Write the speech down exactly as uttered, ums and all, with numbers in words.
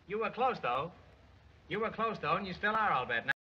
You were close, though. You were close, though, and you still are, I'll bet.